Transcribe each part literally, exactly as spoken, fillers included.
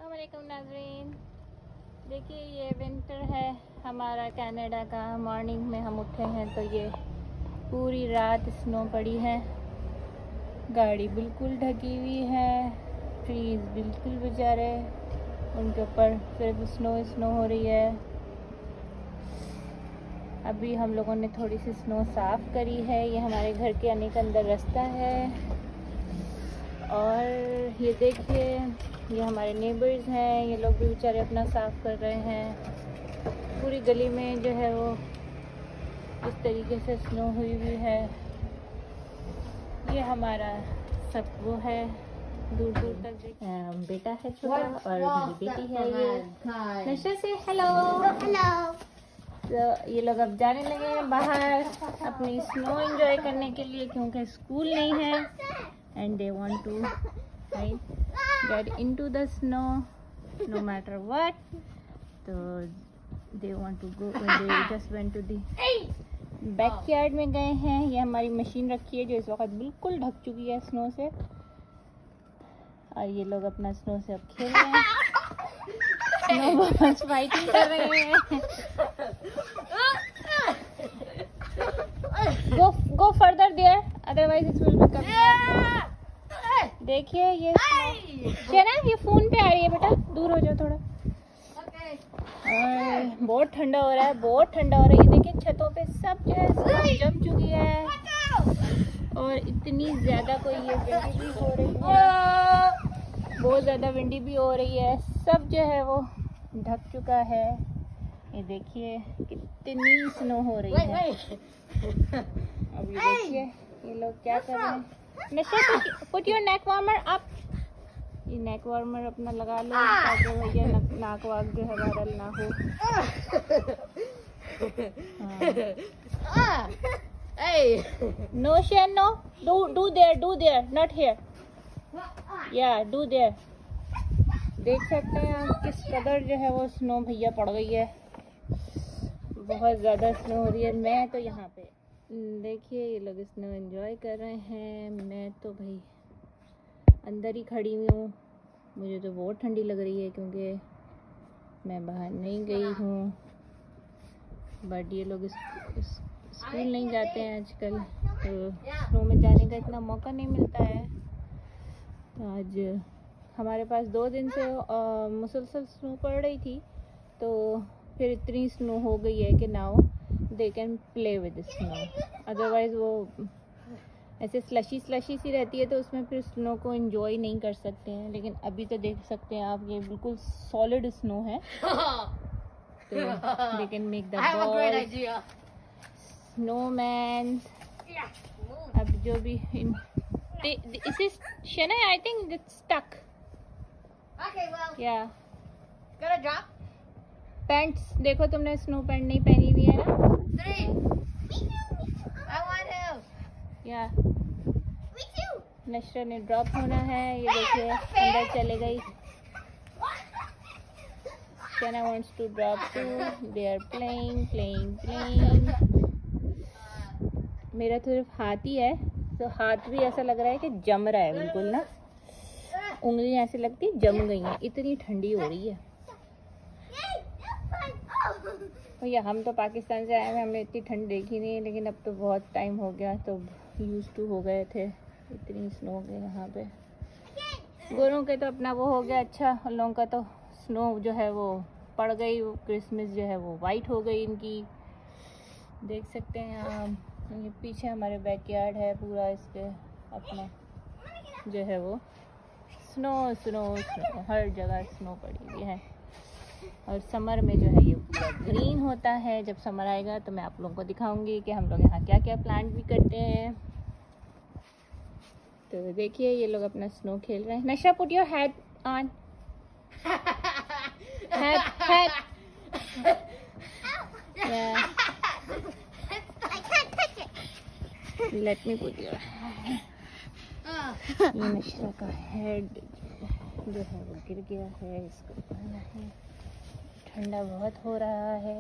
अस्सलाम वालेकुम नाज़रीन। देखिए ये विंटर है हमारा कनाडा का। मॉर्निंग में हम उठे हैं तो ये पूरी रात स्नो पड़ी है। गाड़ी बिल्कुल ढकी हुई है, ट्रीज बिल्कुल बेचारे उनके ऊपर सिर्फ स्नो स्नो हो रही है। अभी हम लोगों ने थोड़ी सी स्नो साफ़ करी है। ये हमारे घर के आने का अंदर रास्ता है। और ये देखिए ये हमारे नेबर्स हैं, ये लोग भी बेचारे अपना साफ़ कर रहे हैं। पूरी गली में जो है वो इस तरीके से स्नो हुई हुई है। ये हमारा सब वो है दूर दूर तक देख। बेटा है छोटा और मेरी बेटी है ये नशा से। Hello hello. तो ये लोग अब जाने लगे हैं बाहर अपनी स्नो एंजॉय करने के लिए, क्योंकि स्कूल नहीं है and they want to right, get into the snow no matter what. So they want to go, they just went to the backyard में गए हैं। ये हमारी मशीन रखी है जो इस वक्त बिल्कुल ढक चुकी है स्नो से, और ये लोग अपना स्नो से अब खेल रहे हैं। स्नो बॉल्स फाइटिंग कर रहे हैं। go go further there, otherwise it will become। देखिए ये शेना ये फोन पे आ रही है, बेटा दूर हो जाओ थोड़ा। और बहुत ठंडा हो रहा है, बहुत ठंडा हो रहा है। ये देखिए छतों पे सब जो है जम चुकी है, और इतनी ज्यादा कोई ये विंडी भी हो रही है, बहुत ज्यादा विंडी भी हो रही है। सब जो है वो ढक चुका है। ये देखिए कितनी स्नो हो रही है। अब ये देखिए ये लोग क्या कर रहे हैं। नशा put your neck warmer up. ये नेक वार्मर अपना लगा लो ताकि भैया नाक वाक जो है वायरल ना हो। No Shane no, do do there do there not here, yeah do there. देख सकते हैं आप किस कदर जो है वो स्नो भैया पड़ गई है। बहुत ज़्यादा स्नो हो रही है। मैं तो यहाँ पे देखिए ये लोग स्नो एंजॉय कर रहे हैं। मैं तो भाई अंदर ही खड़ी हुई हूँ। मुझे तो बहुत ठंडी लग रही है क्योंकि मैं बाहर नहीं गई हूँ। बट ये लोग स्कूल नहीं जाते हैं आजकल, तो स्नो में जाने का इतना मौका नहीं मिलता है। तो आज हमारे पास दो दिन से मुसलसल स्नो पड़ रही थी, तो फिर इतनी स्नो हो गई है कि now they can play with snow. Otherwise वो ऐसे स्लशी स्लशी सी रहती है तो उसमें फिर स्नो को एंजॉय नहीं कर सकते हैं। लेकिन अभी तो देख सकते हैं आप ये बिल्कुल सॉलिड स्नो है, तो they can make the ball snowman. अब जो भी in this is Shena I think it's stuck. Okay, well, yeah gonna drop pants देखो, तुमने स्नो पैंट नहीं पहनी हुई है ना। three. I want to. या Me too. नशरा ने ड्रॉप होना है। ये देखिए अंदर चले गई। Shana wants to drop too. They are playing, playing, playing. मेरा तो सिर्फ हाथ ही है, तो हाथ भी ऐसा लग रहा है कि जम रहा है बिल्कुल ना। उंगलियां ऐसे लगती जम गई हैं, इतनी ठंडी हो रही है। भैया हम तो पाकिस्तान से आए हैं, हमने इतनी ठंड देखी नहीं, लेकिन अब तो बहुत टाइम हो गया तो यूज टू हो गए थे। इतनी स्नो हो गई यहाँ पे। गोरों के तो अपना वो हो गया अच्छा, उन लोगों का तो स्नो जो है वो पड़ गई। वो क्रिसमस जो है वो वाइट हो गई इनकी। देख सकते हैं आप, ये पीछे हमारे बैकयार्ड है पूरा, इसके अपना जो है वो स्नो स्नो स्नो हर जगह स्नो पड़ी हुई है। और समर में जो है ये पूरा ग्रीन होता है। जब समर आएगा तो मैं आप लोगों को दिखाऊंगी कि हम लोग यहाँ क्या क्या प्लांट भी करते हैं। तो देखिए ये लोग अपना स्नो खेल रहे हैं। नशा put your hat on. Hat hat let me put your. ये नशा का हेड जो है वो गिर गया है, इसको उठाना है। ठंडा बहुत हो रहा है।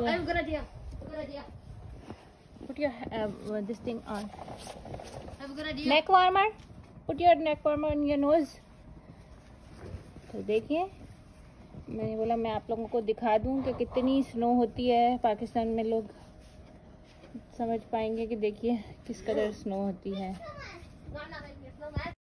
Put your uh, this thing on. Neck warmer. Put your neck warmer on your nose. तो देखिए मैंने बोला मैं आप लोगों को दिखा दूं कि कितनी स्नो होती है पाकिस्तान में, लोग समझ पाएंगे कि देखिए किस कदर स्नो होती है।